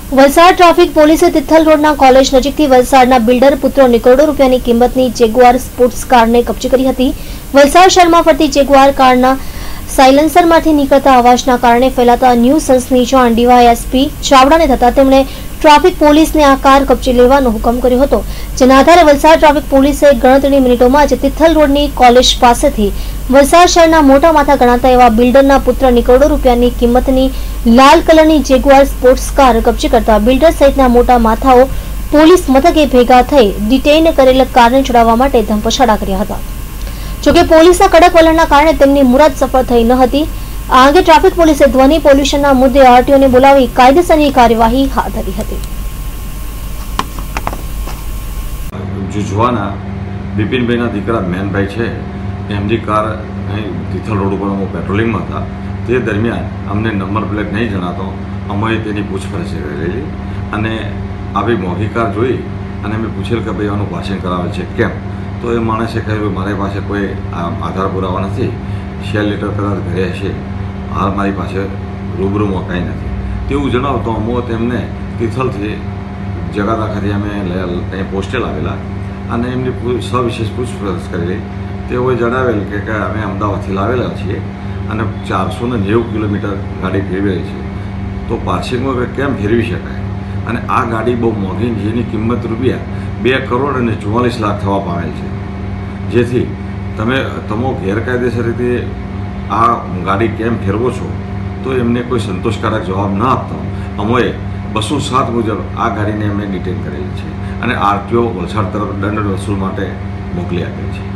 Valsad traffic પોલીસે તિથલ રોડના college નજીકથી વલસાડના બિલ્ડર પુત્રોની કરોડો રૂપિયાની કિંમતની જેગુઆર સ્પોર્ટ્સ કારને કબજે કરી હતી। વલસાડ શહેરમાં ફરતી જેગુઆર કારના સાયલેન્સરમાંથી નીકળતા અવાજના કારણે ફેલાતા ન્યુસન્સની જાણ ડીવાયએસપી ચાવડાને થતા તેમણે ટ્રાફિક પોલીસને આ કાર કબજે લેવાનો હુકમ કર્યો હતો, જેના આધારે વલસાડ ટ્રાફિક પોલીસે ગણતરીની મિનિટોમાં જ તિથલ રોડની કોલેજ પાસેથી વલસાડ શહેરના મોટા માથા ગણાતા એવા બિલ્ડરના પુત્રની કરોડો રૂપિયાની કિંમતની લાલ કલરની જેગુઆર સ્પોર્ટ્સ કાર કબજે કરતા બિલ્ડર સહિતના મોટા માથાઓ પોલીસ મથકે ભેગા થઈ ડિટેઇન કરેલ કારને છોડાવવા માટે ધમપછાડા કર્યા હતા। જોકે પોલીસના કડક વલણના કારણે તેમની મુરાદ સફળ થઈ ન હતી। આ અંગે ટ્રાફિક પોલીસે ધ્વનિ પોલ્યુશનના મુદ્દે આરટીઓને બોલાવી કાયદેસરની કાર્યવાહી હાથ ધરી હતી। જુજવાના બિપિનભાઈના દીકરા મેનભાઈ છે, એમની કાર અહીં તિથલ રોડ ઉપર અમે પેટ્રોલિંગમાં હતા। તે દરમિયાન અમને નંબર પ્લેટ નહીં જણાતો, અમે તેની પૂછપરછ કરેલી અને આવી મોંઘી કાર જોઈ અને અમે પૂછેલ કે ભાઈ આનું પાસિંગ કરાવે છે કેમ, તો એ માણસે કહ્યું મારી પાસે કોઈ આધાર પુરાવા નથી, શેર લેટર કદાચ ઘરે હશે, હાલ મારી પાસે રૂબરૂમાં કાંઈ નથી તેવું જણાવતો અમો તેમને તિથલથી જગાદાખાથી અમે અહીં પોસ્ટે લાવેલા અને એમની સવિશેષ પૂછપરછ કરેલી। તેઓએ જણાવેલ કે અમે અમદાવાદથી લાવેલા છીએ અને 490 કિલોમીટર ગાડી ફેરવેલી છે, તો પાર્સિંગમાં કેમ ફેરવી શકાય અને આ ગાડી બહુ મોંઘી, જેની કિંમત રૂપિયા 2 કરોડ અને 44 લાખ થવા પામેલ છે, જેથી તમે ગેરકાયદેસર રીતે આ ગાડી કેમ ફેરવો છો, તો એમને કોઈ સંતોષકારક જવાબ ન આપતા અમોએ 207 મુજબ આ ગાડીને અમે ડિટેન કરેલી છે અને આરટીઓ વલસાડ તરફ દંડ વસૂલ માટે મોકલી આપેલ છે।